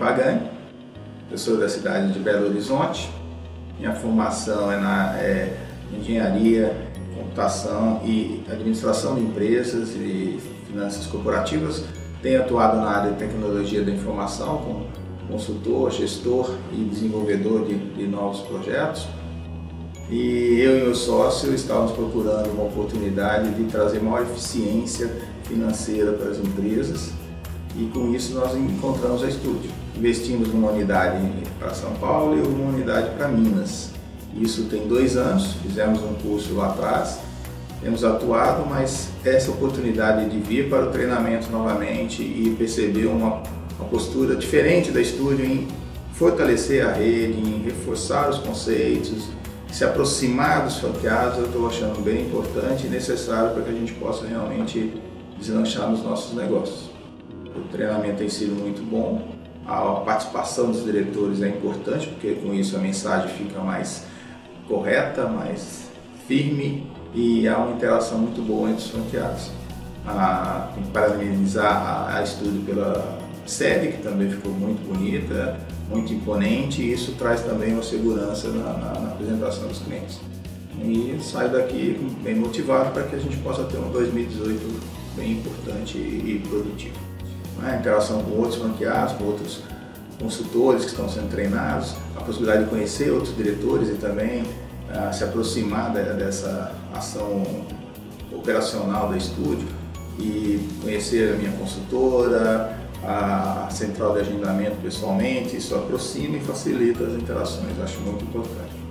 Pagani, eu sou da cidade de Belo Horizonte. Minha formação é na engenharia, computação e administração de empresas e finanças corporativas. Tenho atuado na área de tecnologia da informação como consultor, gestor e desenvolvedor de novos projetos. E eu e meu sócio estávamos procurando uma oportunidade de trazer maior eficiência financeira para as empresas, e com isso nós encontramos a Estúdio. Investimos numa unidade para São Paulo e uma unidade para Minas. Isso tem 2 anos, fizemos um curso lá atrás, temos atuado, mas essa oportunidade de vir para o treinamento novamente e perceber uma postura diferente da Estúdio em fortalecer a rede, em reforçar os conceitos, se aproximar dos franqueados, eu estou achando bem importante e necessário para que a gente possa realmente deslanchar nos nossos negócios. O treinamento tem sido muito bom, a participação dos diretores é importante, porque com isso a mensagem fica mais correta, mais firme e há uma interação muito boa entre os franqueados. Tem que parabenizar a Estúdio pela sede, que também ficou muito bonita, muito imponente, e isso traz também uma segurança na apresentação dos clientes. E saio daqui bem motivado para que a gente possa ter um 2018 bem importante e produtivo. A interação com outros franqueados, com outros consultores que estão sendo treinados, a possibilidade de conhecer outros diretores e também se aproximar dessa ação operacional da Estúdio e conhecer a minha consultora, a central de agendamento pessoalmente. Isso aproxima e facilita as interações, acho muito importante.